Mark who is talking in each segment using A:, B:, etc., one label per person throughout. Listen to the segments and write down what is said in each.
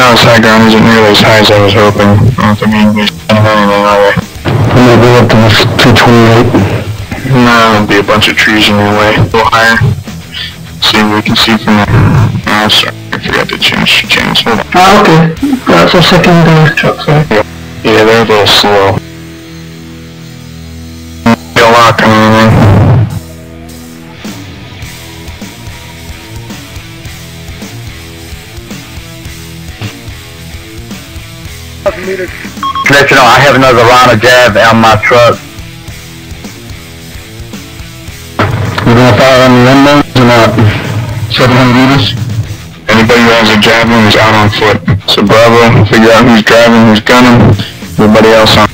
A: Dallas high ground isn't nearly as high as I was hoping. I don't think anybody's done anything either.
B: I'm gonna go up to this 228.
A: No, there'll be a bunch of trees in your way. A little higher. See what we can see from there. Oh, sorry, I forgot to change channels. Hold on.
B: Ah, okay. That's our second truck, sorry.
A: Yeah, they're a little slow. Get a lot coming in.
C: Let you know, I have another round of jab on my truck.
B: You gonna fire on the unknowns or not? 700 meters?
A: Anybody who has a javelin is out on foot. So Bravo, figure out who's driving, who's gunning, everybody else on.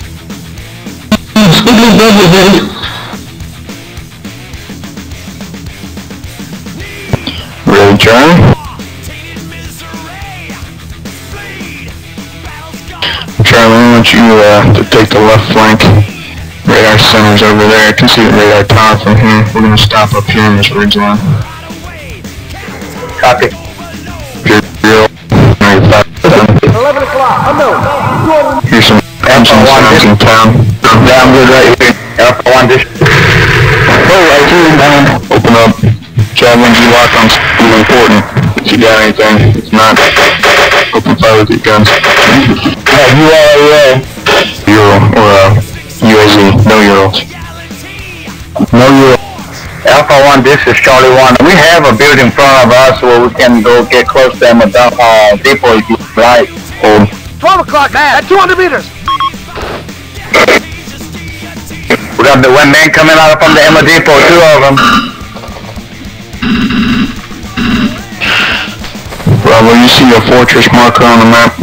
A: Really, Charlie? Charlie, I want you to take the left flank. Radar center's over there. I can see the radar tower from here. We're going to stop up here in this ridge line.
C: Copy.
A: Drill.
D: 11 o'clock, unknown.
A: Here's some sounds in town.
C: Yeah, I'm good right here. Alpha 1 dish.
A: Oh, I see you, man. Open up. Javelins you lock on something important. If you got anything. If not, open fire with your guns. Euro, or UAZ. No Euros.
B: No, you're...
C: Alpha 1, this is Charlie 1. We have a building in front of us where we can go get close to them depot if you like.
A: Hold.
D: 12 o'clock, man, at 200 meters.
C: We got the one man coming out from the Emma depot, 2 of them.
A: Bravo, you see a fortress marker on the map?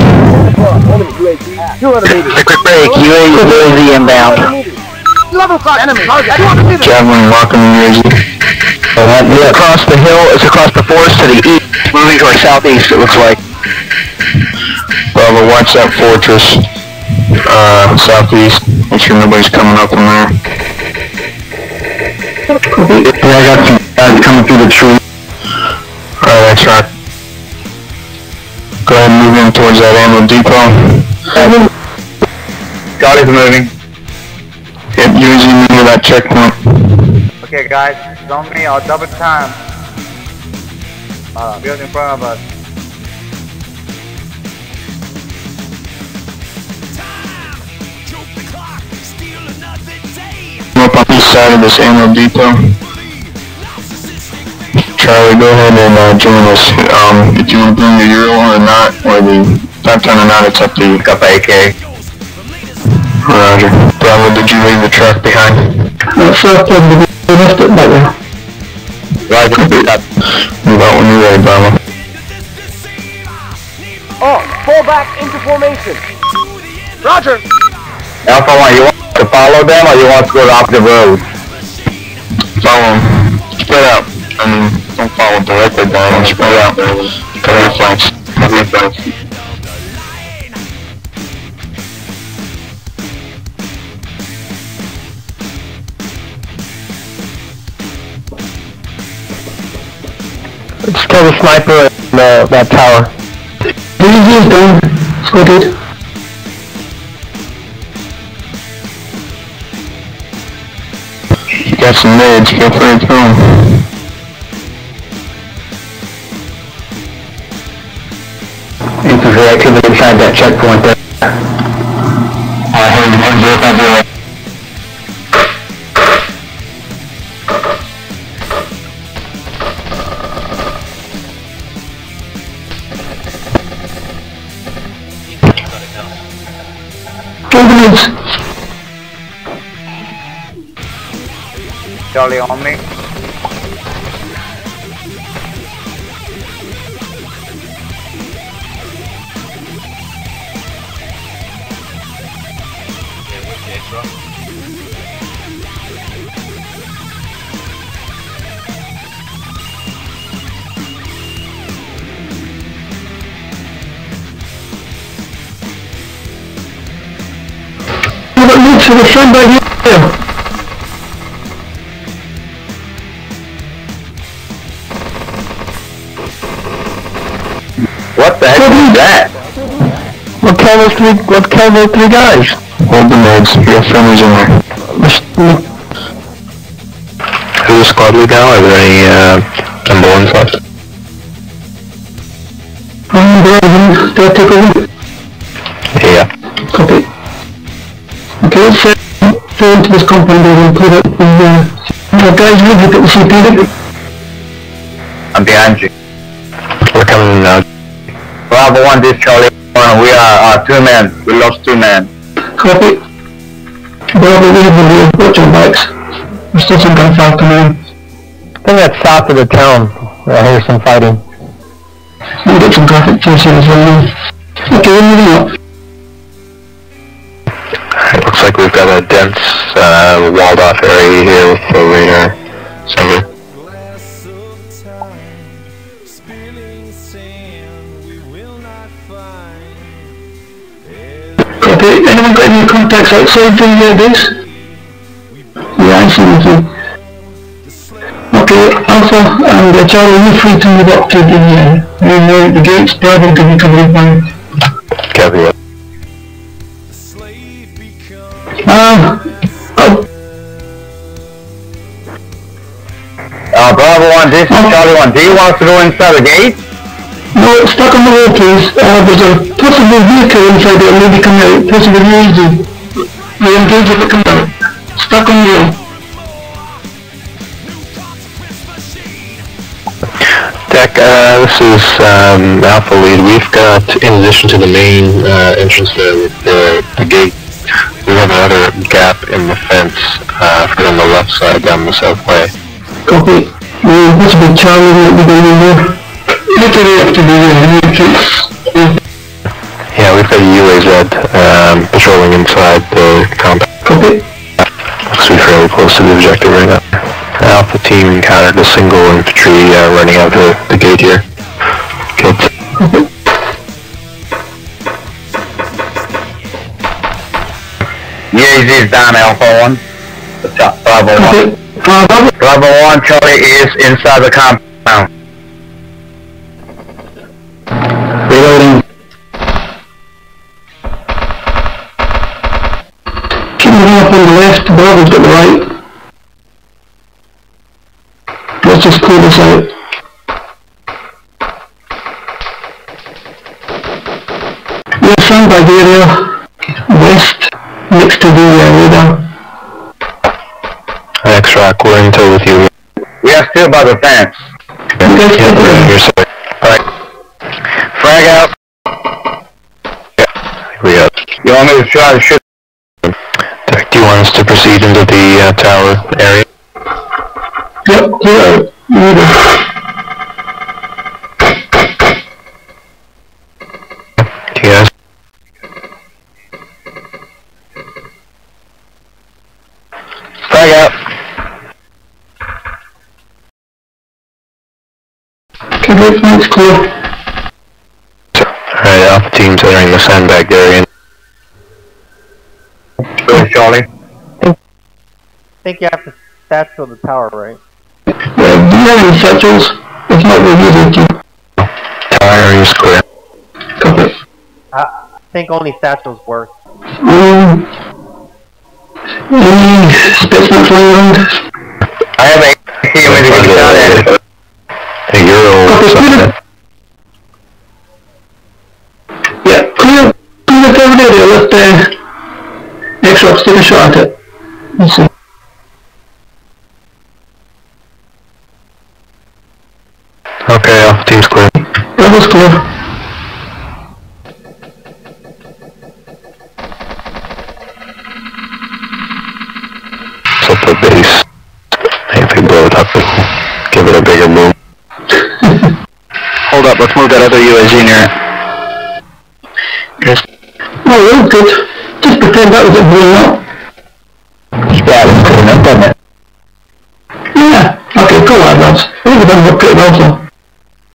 D: 200 meters.
C: Quick break, UAZ inbound.
D: 11 o'clock, enemy. At 200 meters.
A: Javelin locking the UAZ.
C: It's across the hill, it's across the forest to the east, moving to our southeast it looks like.
A: Bravo, watch that fortress. Southeast. Make sure nobody's coming up from there.
B: Yeah, I got some guys coming through the tree.
A: Alright, that's right. Go ahead and move in towards that ammo depot.
C: Charlie's moving.
A: Yep, UAZ near that checkpoint.
C: Okay guys, it's on me, I'll double time. Building in front of us.
A: I'm up on the east side of this ammo depot. Charlie, go ahead and join us. If you want to bring your Euro or not, or the 510 or not, it's up to you.
C: Got the AK.
A: Roger. Bravo, did you leave the truck behind?
B: We left it back there.
C: Roger.
A: Move out when you're ready, Bravo.
D: Oh, fall back into formation. Roger.
C: Alpha 1, you want to follow them or you want to go off the road?
A: Follow them. Spread out. I mean, don't follow directly down them. Spread out. Cover your flanks. Cover your flanks.
B: Just kill the sniper in that tower. UAZ is done. Sorted.
A: You got some nades. Feel free to throw them.
B: Infantry activity inside that checkpoint there. Ambulance!
C: Charlie on me.
B: To the front by here.
C: What the heck is that?
B: What kind of three guys?
A: Hold the meds. We got friendlies in there. Who's the squad lead now? Are there any number ones left?
B: Do I take over?
A: Yeah.
B: Copy. Okay, let's go into this compound and put up the guys with you at the CP.
C: I'm behind you.
A: We're coming in now.
C: Bravo 1, this Charlie 1. We are 2 men. We lost 2 men.
B: Copy. Bravo, we have the lead. Watch your backs. There's still some gunfire coming in.
E: I think that's south of the town. I hear some fighting.
B: We'll get some graphic chasing as well. Okay, we're moving up.
A: It looks like we've got a dense, walled off area here with the radar server.
B: Copy. Anyone got any contacts outside the base? Yeah, I see nothing. Okay, Alpha and Charlie, you're free to move up to the gates. Bravo will give you cover fire.
A: Copy that.
C: Bravo 1, this is Charlie 1. Do you want to go inside the gate?
B: No, it's stuck on the wall, please. There's a possible vehicle inside there, maybe come out. Possibly easy. We engage if it comes out. Stuck on the wall.
A: Deck, this is Alpha Lead. We've got, in addition to the main entrance to the gate, we have another gap in the fence on the left side down the south way.
B: Copy. Possibly Charlie might be going in there. Look at it up to the entrance.
A: Yeah, we've got a UAZ patrolling inside the compound.
B: Copy.
A: Looks to be fairly close to the objective right now. Alpha team encountered a single infantry running out the gate here. Killed.
C: UAZ is down, Alpha 1. Bravo 1. Bravo 1, Charlie is inside the compound.
B: Reloading. Keep moving up on the left, Bravo's got the right. Let's just clear this out. We're sandbag area, west, next to the radar.
A: X-Rock, we're in tow with you.
C: We are still by the fence.
B: You guys
A: Yeah,
B: take
A: we're on
B: it.
A: your side. Alright.
C: Frag out.
A: Yeah, we got.
C: You want me to try to shoot?
A: Deck, do you want us to proceed into the tower area?
B: Yep, clear out.
A: Yes.
C: Frag out.
B: Okay, great, thanks, clear.
A: Alright, Alpha team's entering the sandbag area.
C: Go, Charlie.
E: I think you have to satchel the tower, right?
B: Do you have any satchels? If not, we'll use it.
A: Tower area is clear.
B: Copy.
E: I think only satchels work.
B: Any specimens lying around?
C: I have a AC with you down there.
A: Hey, you're all
B: Copy, clear. Yeah, clear the third area. Let X-Rock take a shot at it. Let's see.
A: Okay, Alpha team's clear.
B: Bravo's clear.
A: So the base. If we blow it up, give it a bigger boom. Hold up, let's move that other UAZ near it. Yes.
B: Oh, well, good. Just pretend that was it blowing up.
C: Yeah, it's clean up, doesn't it?
B: Yeah. Okay, go on, lads. I think we've done pretty well, so.